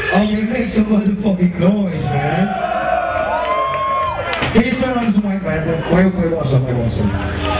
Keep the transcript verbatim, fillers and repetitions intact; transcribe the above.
Oh, you make some motherfucking noise, man. Can you turn on some white man? Why are you awesome? Why awesome?